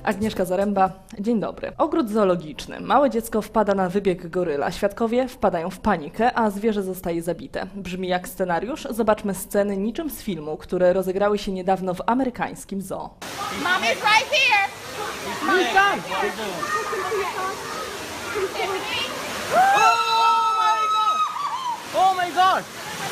Agnieszka Zaręba, dzień dobry. Ogród zoologiczny. Małe dziecko wpada na wybieg goryla. Świadkowie wpadają w panikę, a zwierzę zostaje zabite. Brzmi jak scenariusz? Zobaczmy sceny niczym z filmu, które rozegrały się niedawno w amerykańskim zoo. Mom is right here. He's done. Oh my God!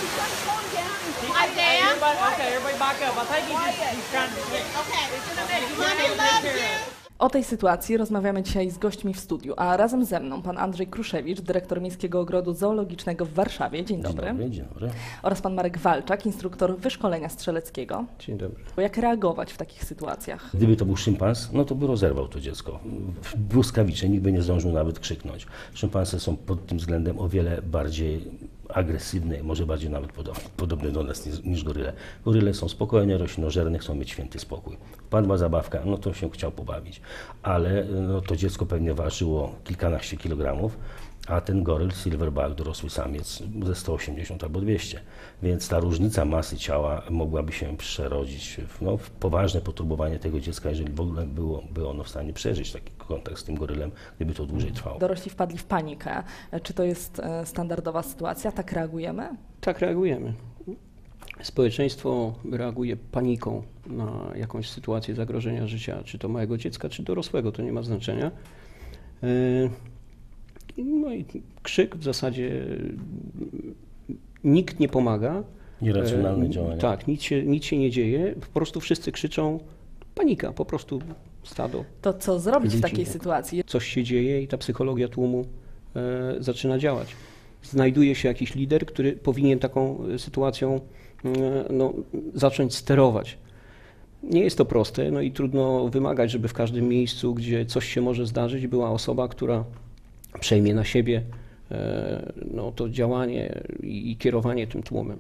Isaiah. Everybody back up. I think he's trying to switch. Okay. Mommy loves you. O tej sytuacji rozmawiamy dzisiaj z gośćmi w studiu, a razem ze mną pan Andrzej Kruszewicz, dyrektor Miejskiego Ogrodu Zoologicznego w Warszawie. Dzień dobry. Dzień dobry. Oraz pan Marek Walczak, instruktor wyszkolenia strzeleckiego. Dzień dobry. Jak reagować w takich sytuacjach? Gdyby to był szympans, no to by rozerwał to dziecko. Błyskawicznie, nikt by nie zdążył nawet krzyknąć. Szympanse są pod tym względem o wiele bardziej agresywne, może bardziej nawet podobne do nas niż goryle. Goryle są spokojne, roślinożerne, chcą mieć święty spokój. Wpadła zabawka, no to się chciał pobawić, ale no, to dziecko pewnie ważyło kilkanaście kilogramów, a ten goryl, silverback, dorosły samiec, ze 180 albo 200. Więc ta różnica masy ciała mogłaby się przerodzić w poważne poturbowanie tego dziecka, jeżeli w ogóle byłoby ono w stanie przeżyć taki kontakt z tym gorylem, gdyby to dłużej trwało. Dorośli wpadli w panikę. Czy to jest standardowa sytuacja? Tak reagujemy? Tak reagujemy. Społeczeństwo reaguje paniką na jakąś sytuację zagrożenia życia, czy to małego dziecka, czy dorosłego, to nie ma znaczenia. No i krzyk w zasadzie nikt nie pomaga. Irracjonalne działania. Tak, nic się nie dzieje, po prostu wszyscy krzyczą panika, po prostu stado. To co zrobić w ludzi. takiej sytuacji? Coś się dzieje i ta psychologia tłumu zaczyna działać. Znajduje się jakiś lider, który powinien taką sytuacją zacząć sterować. Nie jest to proste, no i trudno wymagać, żeby w każdym miejscu, gdzie coś się może zdarzyć, była osoba, która przejmie na siebie to działanie i kierowanie tym tłumem.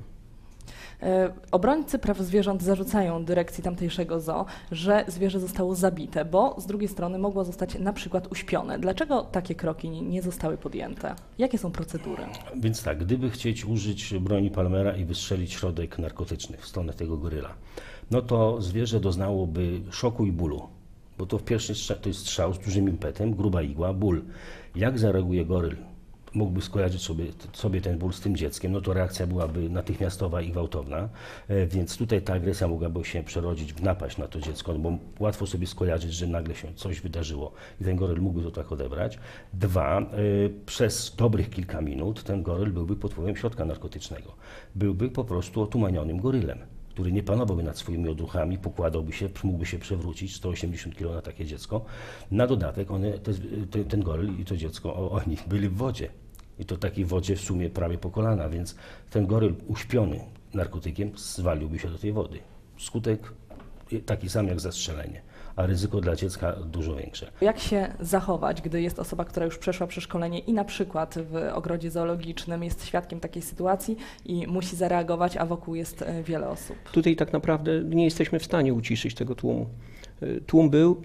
Obrońcy praw zwierząt zarzucają dyrekcji tamtejszego zoo, że zwierzę zostało zabite, bo z drugiej strony mogło zostać na przykład uśpione. Dlaczego takie kroki nie zostały podjęte? Jakie są procedury? Więc tak, gdyby chcieć użyć broni Palmera i wystrzelić środek narkotyczny w stronę tego goryla, no to zwierzę doznałoby szoku i bólu, bo to w pierwszy strzał, to jest strzał z dużym impetem, gruba igła, ból. Jak zareaguje goryl? Mógłby skojarzyć sobie ten ból z tym dzieckiem, no to reakcja byłaby natychmiastowa i gwałtowna, więc tutaj ta agresja mogłaby się przerodzić w napaść na to dziecko, bo łatwo sobie skojarzyć, że nagle się coś wydarzyło i ten goryl mógłby to tak odebrać. Dwa, przez dobrych kilka minut ten goryl byłby pod wpływem środka narkotycznego. Byłby po prostu otumanionym gorylem, który nie panowałby nad swoimi odruchami, pokładałby się, mógłby się przewrócić, 180 kg na takie dziecko. Na dodatek ten goryl i to dziecko, oni byli w wodzie. I to takiej wodzie w sumie prawie po kolana, więc ten goryl uśpiony narkotykiem zwaliłby się do tej wody. Skutek taki sam jak zastrzelenie, a ryzyko dla dziecka dużo większe. Jak się zachować, gdy jest osoba, która już przeszła przeszkolenie i na przykład w ogrodzie zoologicznym jest świadkiem takiej sytuacji i musi zareagować, a wokół jest wiele osób? Tutaj tak naprawdę nie jesteśmy w stanie uciszyć tego tłumu. Tłum był,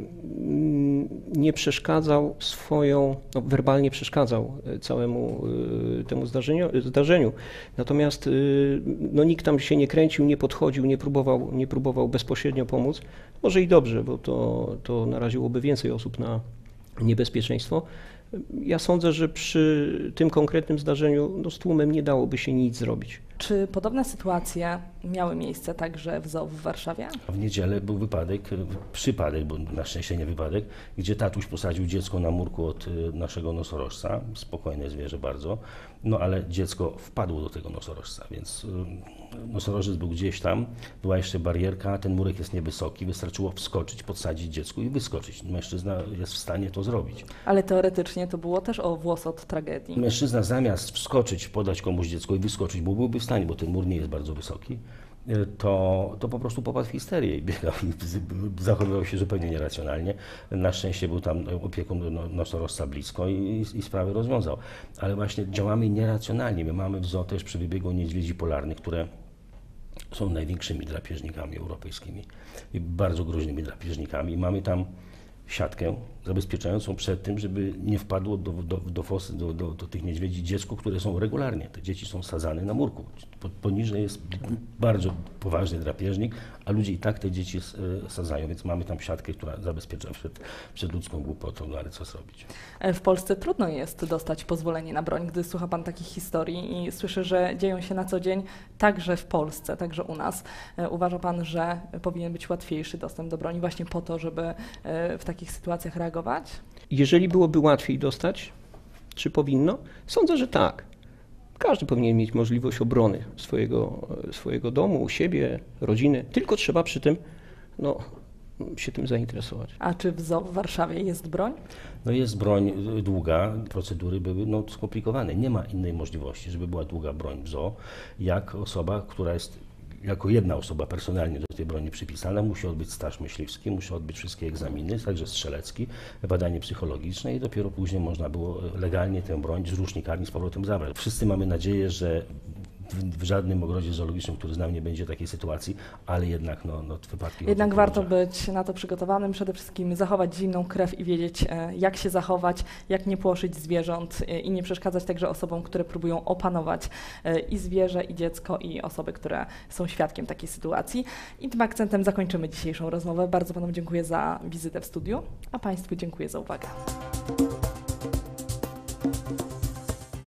nie przeszkadzał werbalnie przeszkadzał całemu temu zdarzeniu. Natomiast nikt tam się nie kręcił, nie podchodził, nie próbował bezpośrednio pomóc. Może i dobrze, bo to naraziłoby więcej osób na niebezpieczeństwo. Ja sądzę, że przy tym konkretnym zdarzeniu z tłumem nie dałoby się nic zrobić. Czy podobne sytuacje miały miejsce także w zoo w Warszawie? W niedzielę był przypadek, bo na szczęście nie wypadek, gdzie tatuś posadził dziecko na murku od naszego nosorożca, spokojne zwierzę bardzo, no ale dziecko wpadło do tego nosorożca, więc nosorożec był gdzieś tam, była jeszcze barierka, ten murek jest niewysoki, wystarczyło wskoczyć, podsadzić dziecku i wyskoczyć. Mężczyzna jest w stanie to zrobić. Ale teoretycznie to było też o włos od tragedii. Mężczyzna zamiast wskoczyć, podać komuś dziecko i wyskoczyć, bo byłby w stanie, bo ten mur nie jest bardzo wysoki, to po prostu popadł w histerię i biegał i zachowywał się zupełnie nieracjonalnie. Na szczęście był tam opiekun nosorożca blisko i sprawę rozwiązał. Ale właśnie działamy nieracjonalnie. My mamy w zoo też przy wybiegu niedźwiedzi polarnych, które są największymi drapieżnikami europejskimi i bardzo groźnymi drapieżnikami. Mamy tam siatkę zabezpieczającą przed tym, żeby nie wpadło do fosy, do tych niedźwiedzi dziecko, które są regularnie. Te dzieci są sadzane na murku. Poniżej jest bardzo poważny drapieżnik, a ludzie i tak te dzieci sadzają, więc mamy tam siatkę, która zabezpiecza przed ludzką głupotą, no ale co zrobić? W Polsce trudno jest dostać pozwolenie na broń, gdy słucha pan takich historii i słyszy, że dzieją się na co dzień także w Polsce, także u nas. Uważa pan, że powinien być łatwiejszy dostęp do broni właśnie po to, żeby w takich sytuacjach reagować? Jeżeli byłoby łatwiej dostać, czy powinno? Sądzę, że tak. Każdy powinien mieć możliwość obrony swojego domu, siebie, rodziny, tylko trzeba przy tym się tym zainteresować. A czy w zoo w Warszawie jest broń? No jest broń długa, procedury były skomplikowane. Nie ma innej możliwości, żeby była długa broń w zoo, jak osoba, która jest jako jedna osoba personalnie do tej broni przypisana, musi odbyć staż myśliwski, musi odbyć wszystkie egzaminy, także strzelecki, badanie psychologiczne i dopiero później można było legalnie tę broń z rusznikami z powrotem zabrać. Wszyscy mamy nadzieję, że w żadnym ogrodzie zoologicznym, który znam, nie będzie takiej sytuacji, ale jednak wypadki... Jednak warto być na to przygotowanym, przede wszystkim zachować zimną krew i wiedzieć, jak się zachować, jak nie płoszyć zwierząt i nie przeszkadzać także osobom, które próbują opanować i zwierzę, i dziecko, i osoby, które są świadkiem takiej sytuacji. I tym akcentem zakończymy dzisiejszą rozmowę. Bardzo panom dziękuję za wizytę w studiu, a państwu dziękuję za uwagę.